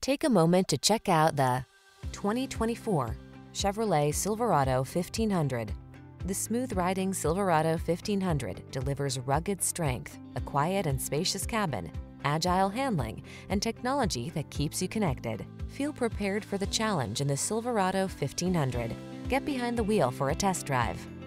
Take a moment to check out the 2024 Chevrolet Silverado 1500. The smooth-riding Silverado 1500 delivers rugged strength, a quiet and spacious cabin, agile handling, and technology that keeps you connected. Feel prepared for the challenge in the Silverado 1500. Get behind the wheel for a test drive.